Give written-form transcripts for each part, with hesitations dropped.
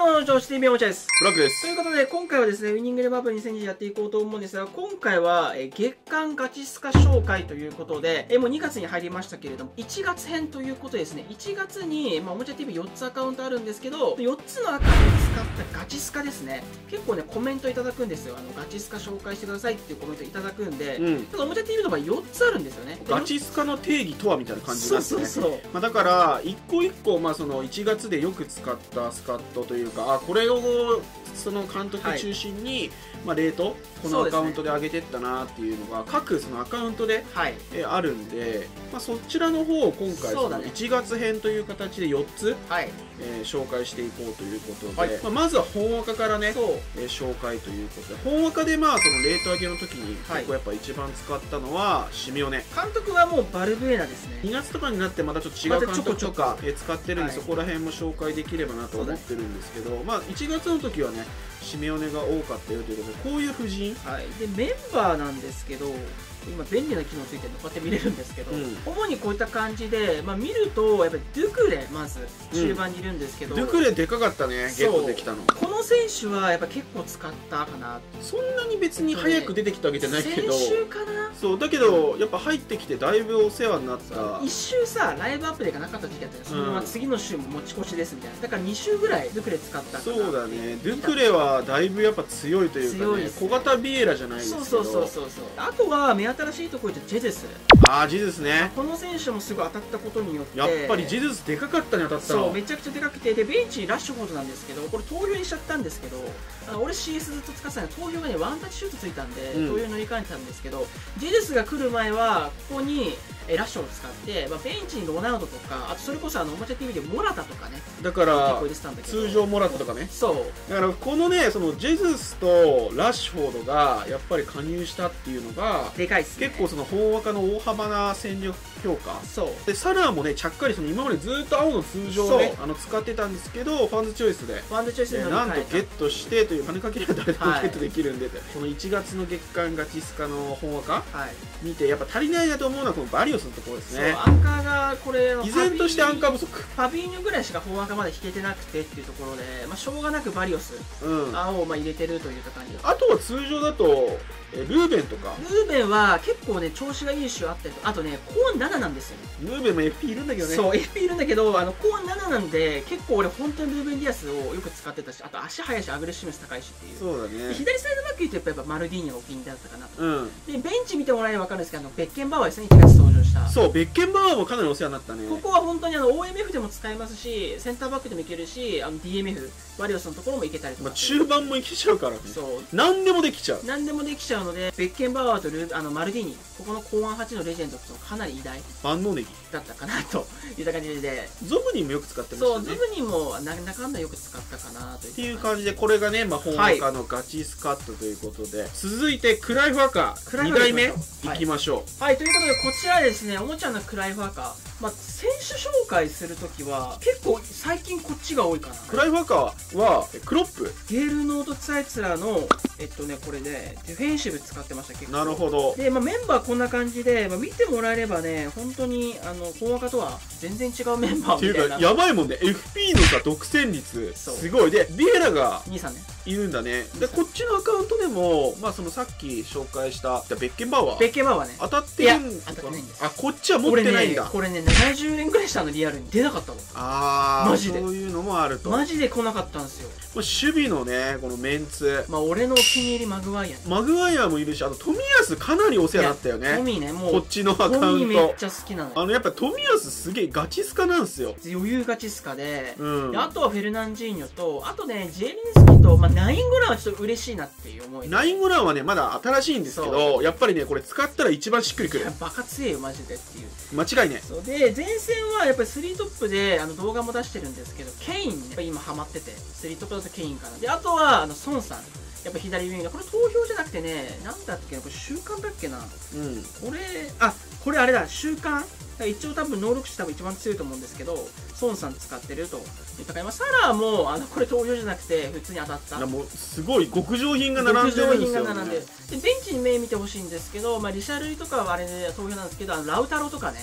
も、女子 TV おもちゃです。 ブラックです。 ということで、今回はですね、ウイニングレバブ2020やっていこうと思うんですが、今回は、月間ガチスカ紹介ということで、もう2月に入りましたけれども、1月編ということですね、1月に、おもちゃ TV4 つアカウントあるんですけど、4つのアカウント使ったガチスカですね、結構ね、コメントいただくんですよ。ガチスカ紹介してくださいっていうコメントいただくんで、ただおもちゃ TV の場合4つあるんですよね。 ガチスカの定義とはみたいな感じになってね。 そうだから一個一個その1月でよく使ったスカットというか、これをその監督中心に、レートこのアカウントで上げてったなっていうのが各そのアカウントで、あるんで、そちらの方を今回その1月編という形で4つ、紹介していこうということで、まずは本赤からね、紹介ということで、本赤でそのレート上げの時に結構やっぱ一番使ったのはシメオネ。 監督はもうバルブエーナですね。 2月とかになってまたちょっと違う監督とか使ってるんで、そこら辺も紹介できればなと思ってるんですけど、1月の時はねシメオネが多かったよということで、こういう布陣、 でメンバーなんですけど、今便利な機能ついてるのこうやって見れるんですけど、主にこういった感じで、見るとやっぱりドゥクレまず中盤にいるんですけど、 ドゥクレでかかったね、ゲットできたの。 この選手はやっぱ結構使ったかな。 そんなに別に早く出てきたわけじゃないけど、 先週かな。 そうだけどやっぱ入ってきてだいぶお世話になった。 一周さライブアップデーがなかった時期だったよ。そのまま次の週も持ち越しですみたいな。だから2週ぐらいドゥクレ使ったかな。 そうだね、ドゥクレはだいぶやっぱ強いというかね、小型ビエラじゃないですけど、 そうあとは目新しいところでジェズス。 ジェズスね。 この選手もすごい当たったことによってやっぱりジェズスでかかったね、当たったの。 そうめちゃくちゃでかくて、でベンチラッシュフォードなんですけど、これ投票にしちゃったんですけど、俺 CS ずっと使ってたので、投票がねワンタッチシュートついたんで、投票乗り換えてたんですけど、ジェズスが来る前はここにラッシュを使って、ベンチにロナウドとか、あとそれこそおもちゃ TV でモラタとかね、 だから通常モラタとかね、だからこのね、そのジェズスとラッシュフォードがやっぱり加入したっていうのがでかいっすね。 結構その本若の大幅な戦力強化で、サラーもねちゃっかりその今までずっと青の通常をね使ってたんですけど、ファンズチョイスでなんとゲットしてという、金かければ誰でもゲットできるんで、この1月の月間ガチスカの本若見てやっぱ足りないなと思うのはこのバリオスのところですね。 アンカーがこれ依然としてアンカー不足、 ファビーニョぐらいしか本赤まで引けてなくてっていうところで、しょうがなくバリオス青を入れてるという感じ。 あとは通常だとルーベンとか。 ルーベンは結構ね調子がいい種あったりと、あとねコーン7なんですよ。 ルーベンも FP いるんだけどね。 そう FP いるんだけど、コーン7なんで結構俺本当にルーベン・ディアスをよく使ってたし、あと足速いしアグレッシブネス高いしっていう。 そうだね。 左サイドバック言うとやっぱマルディーニョがお気に入りだったかなと。でベンチ見てもらえれば分かるんですけど、ベッケンバワーですね、1月登場した。 そうベッケンバワーもかなりお世話になったね。 ここは本当にOMF でも使えますし、センターバックでもいけるし、DMF バリオスのところもいけたりとか、 中盤もいけちゃうからね。何でもできちゃうので、ベッケンバワーとマルディーニ、ここの後半8のレジェンドとかなり偉大万能ネギだったかなといった感じで、 ゾブニンもよく使ってましたね。 ゾブニンもなんだかんだよく使ったかなという感じで、これがね本赤のガチスカットということで、続いてクライフ赤2代目いきましょう。 ということで、こちらですね、おもちゃのクライフ赤、選手紹介するときは結構最近こっちが多いかな。 クライフ赤はクロップ、 ゲールノートツァイツラのこれでディフェンシブ使ってました。結構なるほど。 で、メンバーこんな感じで、見てもらえればね、本当に本赤とは全然違うメンバーみたいな。っていうかやばいもんね、 FP のさ独占率すごいで、ビエラが 23ねいるんだね。でこっちのアカウントでもそのさっき紹介したベッケンバワーね当たってるんですか。 当たってないんです。 こっちは持ってないんだ。 これね70円ぐらいしたの、リアルに出なかったの。マジでそういうのもあると。 マジで来なかったんですよ。 守備のねこのメンツ、 俺のお気に入りマグワイアもいるし、あと富安かなりお世話になったよね。 トミーね、もうこっちのアカウントトミーめっちゃ好きなの。 やっぱ富安すげえガチスカなんですよ。 余裕ガチスカで、あとはフェルナンジーニョと、あとねジェリンスキと、ナイングランはちょっと嬉しいなっていう思い。 ナイングランはねまだ新しいんですけど、やっぱりねこれ使ったら一番しっくりくる。 バカ強いよマジでっていう。 間違いね。 で前線はやっぱり3トップで動画も出してるんですけど、ケインねやっぱ今ハマってて、3トップだとケインかな。であとは孫さん、やっぱ左ウィングで、これ投票じゃなくてね、なんだっけな、これ習慣だっけな。これあれだ、習慣。一応多分能力値多分一番強いと思うんですけど、孫さん使ってるといったか、サラーもこれ投票じゃなくて普通に当たった。 もうすごい極上品が並んでるんですよね。 でベンチに目見てほしいんですけど、リシャルイとかはあれで投票なんですけど、ラウタロとかね、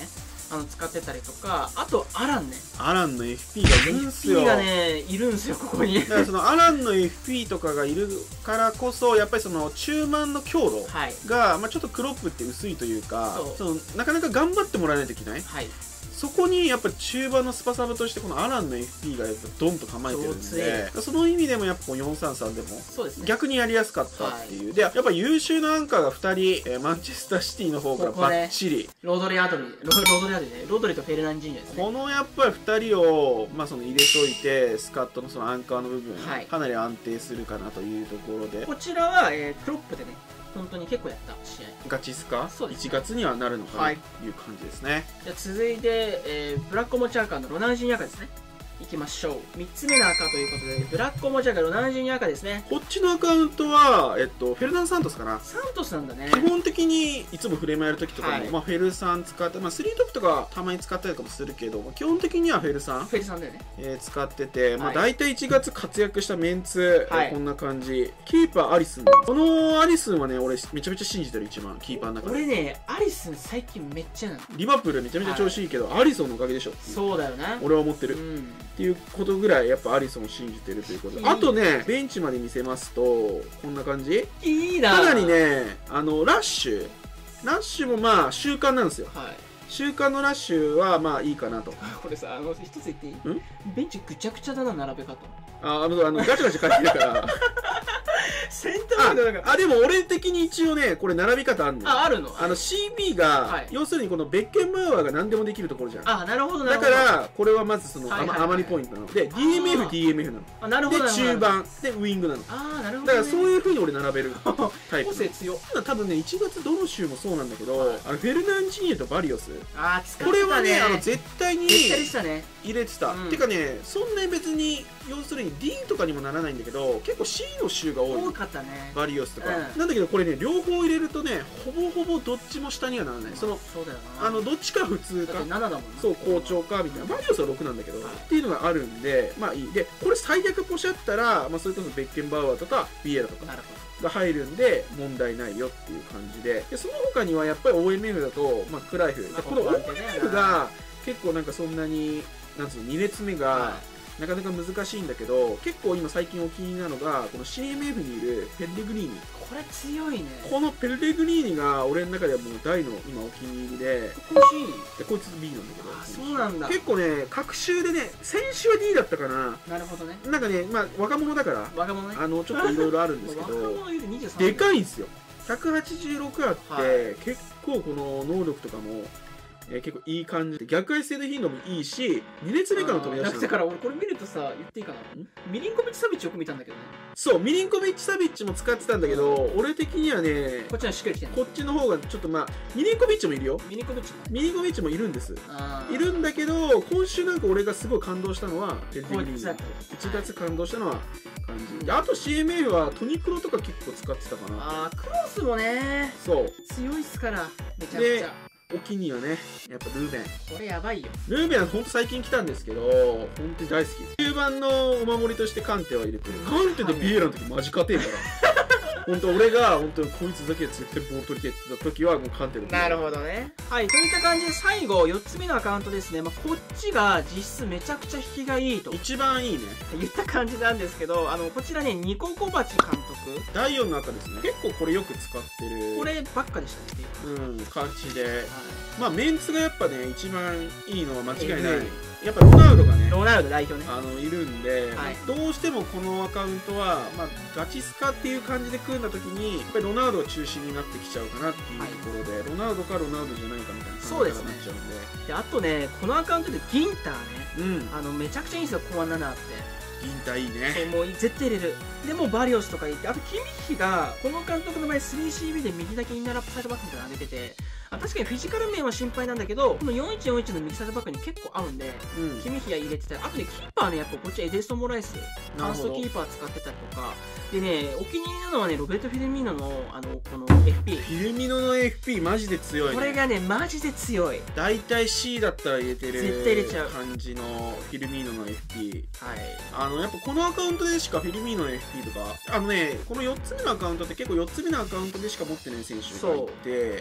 使ってたりとか、あとアランね。 アランの FP がいるんすよ。 FP がねいるんすよ、ここに。 だからそのアランの FP とかがいるからこそ、やっぱりその中盤の強度が、まあちょっとクロップって薄いというか、そのなかなか頑張ってもらわないといけない。そこにやっぱ中盤のスパサブとしてこのアランの FP がやっぱドンと構えてるんで、その意味でもやっぱ433でも逆にやりやすかったっていう。でやっぱ優秀なアンカーが2人、マンチェスターシティの方からバッチリロドリとフェルナンジーニョですね。 このやっぱり2人を、まあ、その入れといてスカットのそのアンカーの部分、かなり安定するかなというところで、 こちらは、クロップでね本当に結構やった試合、 ガチスカ1月にはなるのかなという感じですね。 じゃあ続いて、ブラックモチャーカーのロナウジーニャ赤ですね。いきましょう。3つ目の赤ということでブラックモチャーカーロナウジーニャ赤ですね。 こっちのアカウントは、フェルナンド・サントスかな。 サントスなんだね。 基本的にいつもフレームやるときとかも、まあ、フェルさん使って、まあ、3トップとかたまに使ったりとかもするけど、基本的にはフェルさんだよね、 使ってて、まあ、大体1月活躍したメンツ、こんな感じ。キーパーアリスン、このアリスンはね俺めちゃめちゃ信じてる。一番キーパーの中で俺ねアリスン最近めっちゃなの。 リバプールめちゃめちゃ調子いいけど、アリソンのおかげでしょ。 そうだよね、 俺は思ってる、っていうことぐらいやっぱアリソンを信じてるということで、あとねベンチまで見せますとこんな感じ。 いいな。 かなりねラッシュもまあ習慣なんですよ。習慣のラッシュはまあいいかなと。 これさ一つ言っていい？ベンチぐちゃぐちゃだな、並べ方。 ガチャガチャ書いてるからセンターバックだから。 でも俺的に一応ねこれ並び方あるの。 あるの。 CB が要するにこのベッケンバウアーが何でもできるところじゃん。 なるほど。 だからこれはまずその余りポイントなので DMF なの。 なるほど。 で中盤でウイングなの。 なるほど。 だからそういう風に俺並べるタイプ。 個性強。 多分ね1月どの週もそうなんだけど、フェルナンジーニョとバリオス、 これはね絶対に入れてた。てかねそんなに別に要するに D とかにもならないんだけど、結構 C の週が多かったね、バリオスとか、なんだけどこれね両方入れるとねほぼほぼどっちも下にはならない。そうだよな、どっちか普通かそう好調かみたいな。バリオスは6なんだけどっていうのがあるんで、まあいい。でこれ最悪ポシャったら、それこそベッケンバウアーとかビエラとかが入るんで問題ないよっていう感じで、その他にはやっぱり OMF だと、クライフ、この OMF が結構なんかそんなになんつうの2列目がなかなか難しいんだけど、結構今最近お気に入りなのがこの CMF にいるペレグリーニ。 これ強いね。このペレグリーニが俺の中ではもう大の今お気に入りで、こいつ B なんだけど、 そうなんだ。 結構ね隔週でね、先週は D だったかな。 なるほどね。 なんかね若者だからちょっといろいろあるんですけどでかいんですよ。186あって結構この能力とかも結構いい感じで、逆回性の頻度もいいし、2列目からの飛び出しだから俺これ見るとさ、言っていいかな、ミリンコビッチ・サビッチよく見たんだけどね。 そう、ミリンコビッチ・サビッチも使ってたんだけど、俺的にはねこっちはしっかり来てる。 こっちの方がちょっとミリンコビッチもいるよ。ミリンコビッチもいるんです。いるんだけど、今週なんか俺がすごい感動したのはペレグリーニ。1月感動したのは感じ。あと CMA はトニクロとか結構使ってたかな。 クロスもねそう強いっすから、めちゃくちゃ。 お気にはね、やっぱルーベン。 これやばいよ。 ルーベンはほんと最近来たんですけど、本当に大好き。中盤のお守りとしてカンテは入れてる。カンテとビエラの時マジ勝てんから本当俺が本当にこいつだけは絶対ボール取りたいって言った時はもうカンテの。 なるほどね。はい、といった感じで最後4つ目のアカウントですね。こっちが実質めちゃくちゃ引きがいいと一番いいね言った感じなんですけど、こちらねニココバチ監督第4の赤ですね。結構これよく使ってる、 こればっかでしたね。 感じで、メンツがやっぱね一番いいのは間違いない。やっぱロナウドがね、 代表ねいるんで、どうしてもこのアカウントは、ガチスカっていう感じで組んだ時にやっぱりロナウドが中心になってきちゃうかなっていうところで、ロナウドかロナウドじゃないかみたいな感じになっちゃうんで。 であとねこのアカウントでギンターね、めちゃくちゃいいんですよ、コア7って。 ギンターいいね。 もう絶対入れる。でもバリオスとかいて、あとキミッヒがこの監督の場合 3CB で右だけインナーラップサイドバックみたいなの上げてて、確かにフィジカル面は心配なんだけど、この4141の右サイドバックに結構合うんで、キミヒが入れてたり、あとね、キーパーね、やっぱこっちエデルソン・モライス、ファーストキーパー使ってたりとか、でね、お気に入りなのはね、ロベルト・フィルミーノの、この FP。 フィルミーノの FP マジで強いね。 これがね、マジで強い。 大体 C だったら入れてる。 絶対入れちゃう。 感じのフィルミーノの FP。 はい。 やっぱこのアカウントでしかフィルミーノの FP とか、この4つ目のアカウントって結構4つ目のアカウントでしか持ってない選手がいて、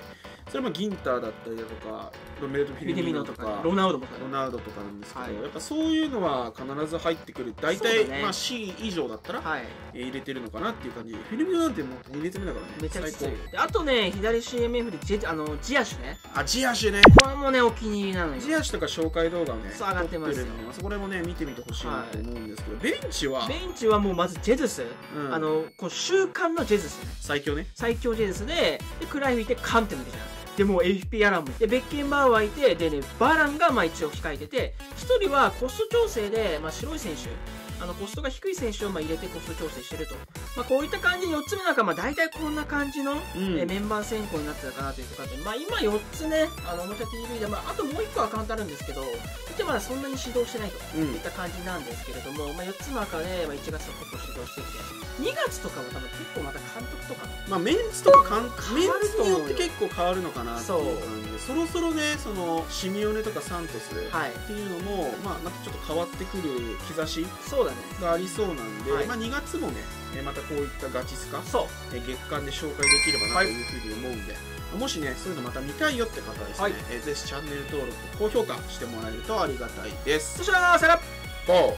それもギンターだったりだとかロメルト・フィルミノとかロナウドもロナウドとかなんですけど、 はいやっぱそういうのは必ず入ってくる。大体、 そうだねまあ C 以上だったら、 はい入れてるのかなっていう感じ。フィルミノなんてもう2列目だからね。 めちゃくちゃ強い最であとね左 CMF でジアシュね高。あ、ジアシュね。 これもねお気に入りなのよジアシュとか紹介動画をねそう上がってますよ撮るのでそこらもね見てみてほしいなと思うんですけど、ベンチは、 ベンチはもうまずジェズス、 うんこう週間のジェズスね最強ね。 最強ジェズスでクライフいてカンテのじゃんでもう FP アランもいてベッケンバウアーいてでねバランがまあ一応控えてて1人はコスト調整で、まあ、白い選手コストが低い選手をまあ入れてコスト調整してると、まあ、こういった感じで4つ目なんかまあ大体こんな感じの、メンバー選考になってたかなという感じで、まあ、今4つねおもちゃ TV で、まあ、あともう1個アカウントあるんですけどでまだそんなに指導してないといった感じなんですけれども、まあ、4つの赤で、まあ、1月と結構指導してきて2月とかも多分結構また監督とかまあメンツとかメン変わると思うよツによって結構変わるのかなっていう感じで、そろそろねそのシミオネとかサントスはいっていうのも、まあ、またちょっと変わってくる兆しそうだねがありそうなんで、 はいまあ、2月もねまたこういったガチスカそう月間で紹介できればなというふうに思うんで、もしねそういうのまた見たいよって方はですね、 はいぜひチャンネル登録高評価してもらえるとありがたいです。 そしたらさよならボー